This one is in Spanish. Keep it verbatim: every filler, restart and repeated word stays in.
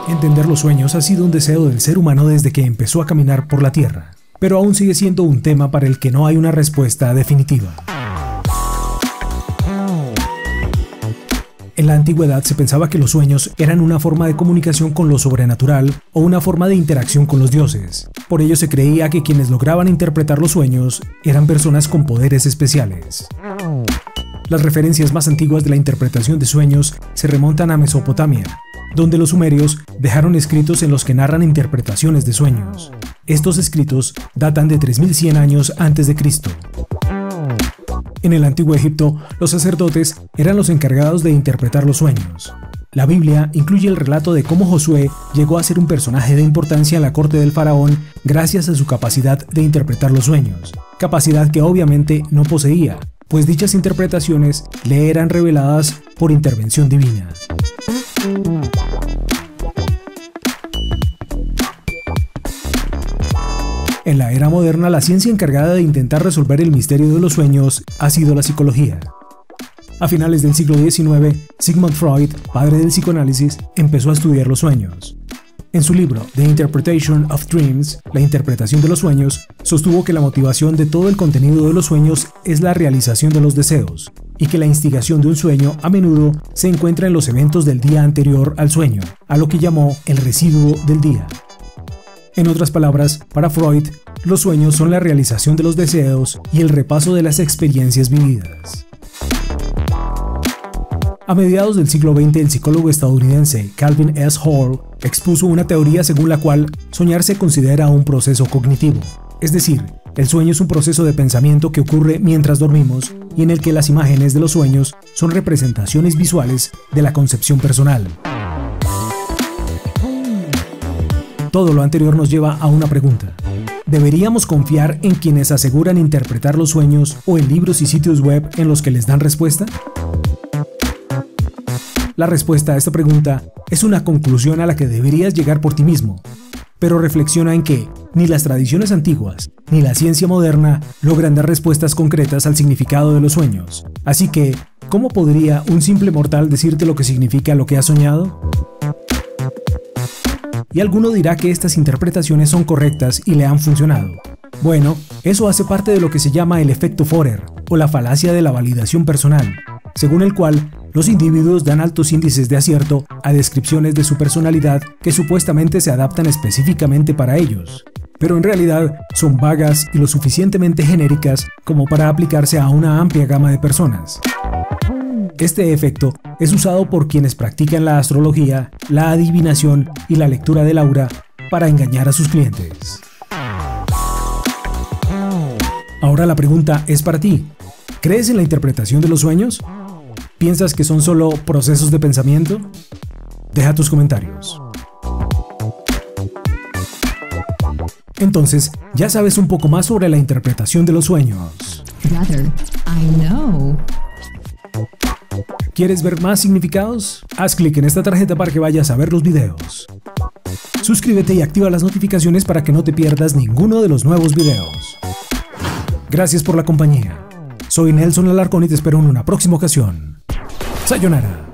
Entender los sueños ha sido un deseo del ser humano desde que empezó a caminar por la Tierra, pero aún sigue siendo un tema para el que no hay una respuesta definitiva. En la antigüedad se pensaba que los sueños eran una forma de comunicación con lo sobrenatural o una forma de interacción con los dioses. Por ello se creía que quienes lograban interpretar los sueños eran personas con poderes especiales. Las referencias más antiguas de la interpretación de sueños se remontan a Mesopotamia, donde los sumerios dejaron escritos en los que narran interpretaciones de sueños. Estos escritos datan de tres mil cien años antes de Cristo. En el antiguo Egipto, los sacerdotes eran los encargados de interpretar los sueños. La Biblia incluye el relato de cómo Josué llegó a ser un personaje de importancia en la corte del faraón gracias a su capacidad de interpretar los sueños, capacidad que obviamente no poseía, pues dichas interpretaciones le eran reveladas por intervención divina. En la era moderna, la ciencia encargada de intentar resolver el misterio de los sueños ha sido la psicología. A finales del siglo diecinueve, Sigmund Freud, padre del psicoanálisis, empezó a estudiar los sueños. En su libro The Interpretation of Dreams, la interpretación de los sueños, sostuvo que la motivación de todo el contenido de los sueños es la realización de los deseos, y que la instigación de un sueño a menudo se encuentra en los eventos del día anterior al sueño, a lo que llamó el residuo del día. En otras palabras, para Freud, los sueños son la realización de los deseos y el repaso de las experiencias vividas. A mediados del siglo veinte, el psicólogo estadounidense Calvin S. Hall expuso una teoría según la cual soñar se considera un proceso cognitivo. Es decir, el sueño es un proceso de pensamiento que ocurre mientras dormimos y en el que las imágenes de los sueños son representaciones visuales de la concepción personal. Todo lo anterior nos lleva a una pregunta. ¿Deberíamos confiar en quienes aseguran interpretar los sueños o en libros y sitios web en los que les dan respuesta? La respuesta a esta pregunta es una conclusión a la que deberías llegar por ti mismo, pero reflexiona en que ni las tradiciones antiguas ni la ciencia moderna logran dar respuestas concretas al significado de los sueños. Así que, ¿cómo podría un simple mortal decirte lo que significa lo que has soñado? Y alguno dirá que estas interpretaciones son correctas y le han funcionado. Bueno, eso hace parte de lo que se llama el efecto Forer, o la falacia de la validación personal, según el cual los individuos dan altos índices de acierto a descripciones de su personalidad que supuestamente se adaptan específicamente para ellos, pero en realidad son vagas y lo suficientemente genéricas como para aplicarse a una amplia gama de personas. Este efecto es usado por quienes practican la astrología, la adivinación y la lectura del aura para engañar a sus clientes. Ahora la pregunta es para ti. ¿Crees en la interpretación de los sueños? ¿Piensas que son solo procesos de pensamiento? Deja tus comentarios. Entonces, ya sabes un poco más sobre la interpretación de los sueños. Brother, I know. ¿Quieres ver más significados? Haz clic en esta tarjeta para que vayas a ver los videos. Suscríbete y activa las notificaciones para que no te pierdas ninguno de los nuevos videos. Gracias por la compañía. Soy Nelson Alarcón y te espero en una próxima ocasión. Sayonara.